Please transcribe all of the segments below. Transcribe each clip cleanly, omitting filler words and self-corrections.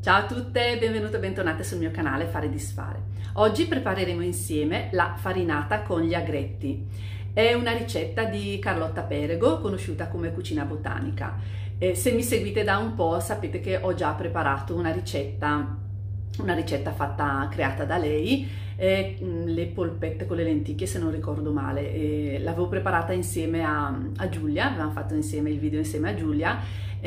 Ciao a tutte, benvenute e bentornate sul mio canale Fare e Disfare. Oggi prepareremo insieme la farinata con gli agretti. È una ricetta di Carlotta Perego, conosciuta come Cucina Botanica. Se mi seguite da un po' sapete che ho già preparato una ricetta creata da lei, le polpette con le lenticchie se non ricordo male. L'avevo preparata insieme a Giulia, avevamo fatto insieme il video insieme a Giulia.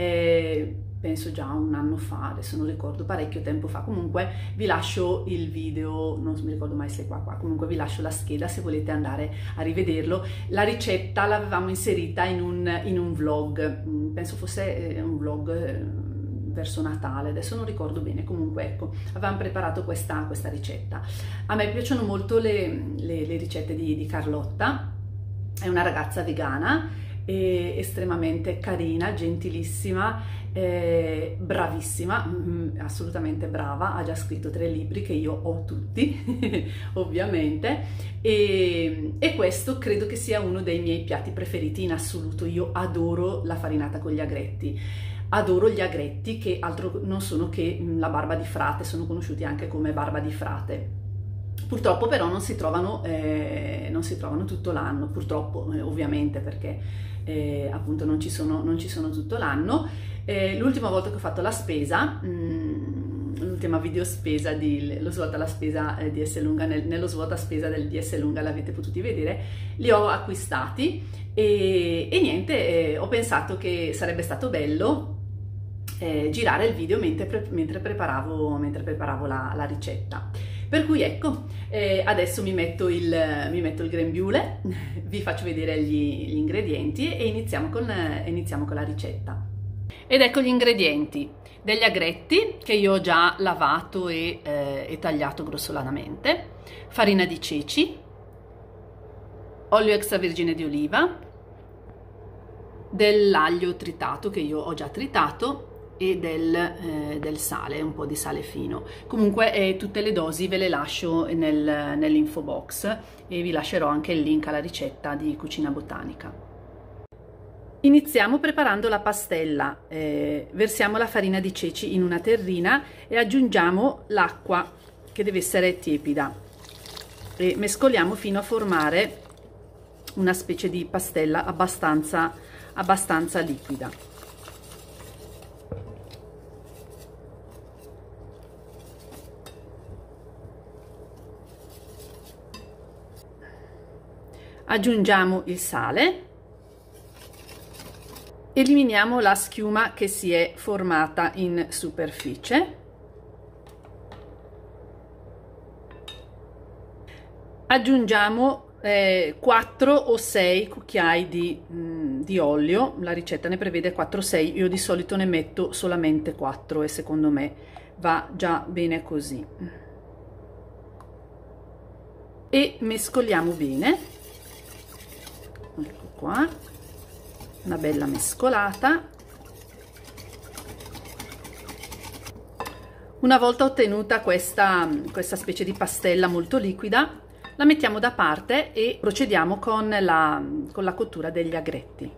Penso già un anno fa, adesso non ricordo, parecchio tempo fa. Comunque vi lascio il video, non mi ricordo mai se è qua, comunque vi lascio la scheda se volete andare a rivederlo. La ricetta l'avevamo inserita in un vlog, penso fosse un vlog verso Natale, adesso non ricordo bene. Comunque ecco, avevamo preparato questa ricetta. A me piacciono molto le ricette di Carlotta, è una ragazza vegana, estremamente carina, gentilissima, bravissima, assolutamente brava, ha già scritto 3 libri che io ho tutti ovviamente, e questo credo che sia uno dei miei piatti preferiti in assoluto. Io adoro la farinata con gli agretti, adoro gli agretti che altro non sono che la barba di frate, sono conosciuti anche come barba di frate. Purtroppo però non si trovano tutto l'anno, purtroppo ovviamente, perché appunto non ci sono tutto l'anno. L'ultima volta che ho fatto la spesa, l'ultima video spesa l'ho svolta la spesa di Esselunga, nello svuota spesa di Esselunga l'avete potuti vedere, li ho acquistati e niente, ho pensato che sarebbe stato bello girare il video mentre preparavo la ricetta. Per cui ecco, adesso mi metto il grembiule, vi faccio vedere gli ingredienti e iniziamo con la ricetta. Ed ecco gli ingredienti: degli agretti che io ho già lavato e tagliato grossolanamente, farina di ceci, olio extravergine di oliva, dell'aglio tritato che io ho già tritato e del sale, un po' di sale fino. Comunque tutte le dosi ve le lascio nell'info box e vi lascerò anche il link alla ricetta di Cucina Botanica. Iniziamo preparando la pastella. Versiamo la farina di ceci in una terrina e aggiungiamo l'acqua che deve essere tiepida e mescoliamo fino a formare una specie di pastella abbastanza liquida. Aggiungiamo il sale, eliminiamo la schiuma che si è formata in superficie, aggiungiamo 4 o 6 cucchiai di olio. La ricetta ne prevede 4 o 6, io di solito ne metto solamente 4 e secondo me va già bene così. E mescoliamo bene. Ecco qua, una bella mescolata. Una volta ottenuta questa specie di pastella molto liquida, la mettiamo da parte e procediamo con la cottura degli agretti.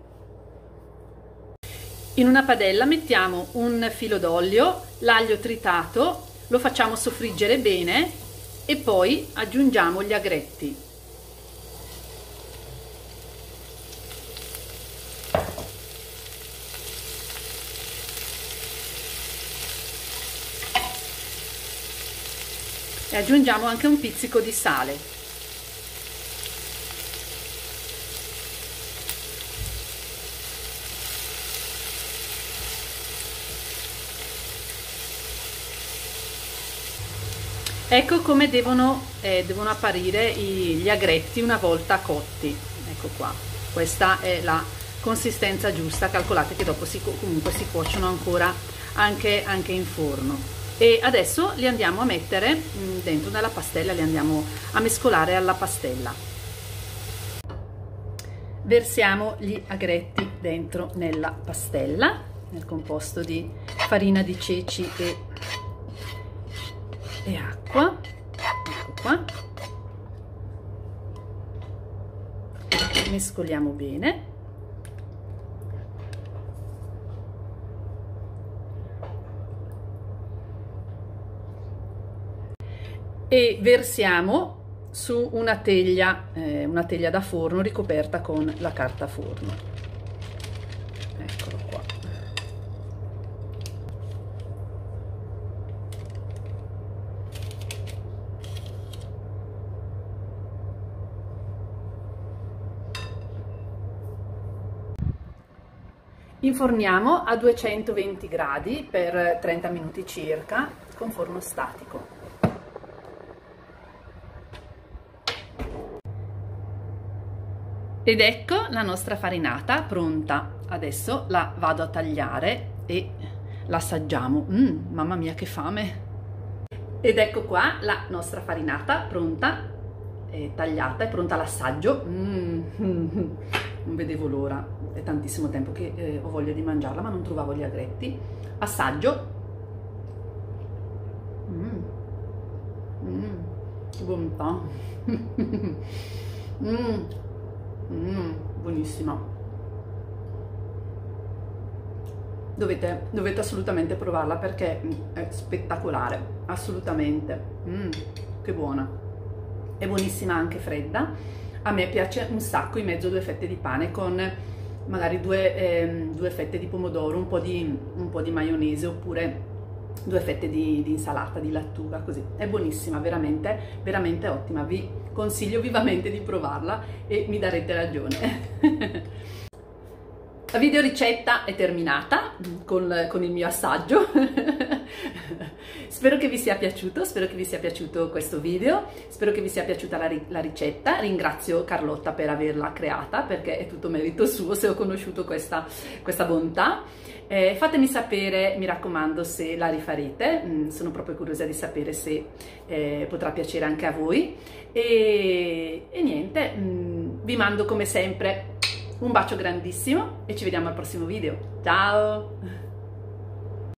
In una padella mettiamo un filo d'olio, l'aglio tritato, lo facciamo soffriggere bene e poi aggiungiamo gli agretti. E aggiungiamo anche un pizzico di sale. Ecco come devono apparire gli agretti una volta cotti. Ecco qua, questa è la consistenza giusta. Calcolate che dopo comunque si cuociono ancora anche in forno. E adesso li andiamo a mettere dentro nella pastella, li andiamo a mescolare alla pastella. Versiamo gli agretti dentro nella pastella, nel composto di farina di ceci e acqua. Ecco qua. Mescoliamo bene. e versiamo su una teglia da forno ricoperta con la carta forno. Eccolo qua. Inforniamo a 220 gradi per 30 minuti circa con forno statico. Ed ecco la nostra farinata pronta. Adesso la vado a tagliare e l'assaggiamo. Mamma mia che fame! Ed ecco qua la nostra farinata pronta, tagliata, è pronta all'assaggio. Non vedevo l'ora, è tantissimo tempo che ho voglia di mangiarla ma non trovavo gli agretti. Assaggio. Che bontà! Buonissima. Dovete assolutamente provarla perché è spettacolare, assolutamente. Che buona. È buonissima anche fredda. A me piace un sacco in mezzo due fette di pane con magari due fette di pomodoro, un po' di maionese oppure due fette di insalata, di lattuga, così. È buonissima, veramente, veramente ottima. Vi consiglio vivamente di provarla e mi darete ragione. La video ricetta è terminata con il mio assaggio. Spero che vi sia piaciuto, spero che vi sia piaciuto questo video, spero che vi sia piaciuta la ricetta. Ringrazio Carlotta per averla creata perché è tutto merito suo se ho conosciuto questa bontà. Fatemi sapere, mi raccomando, se la rifarete, sono proprio curiosa di sapere se potrà piacere anche a voi. E niente, vi mando come sempre un bacio grandissimo e ci vediamo al prossimo video. Ciao!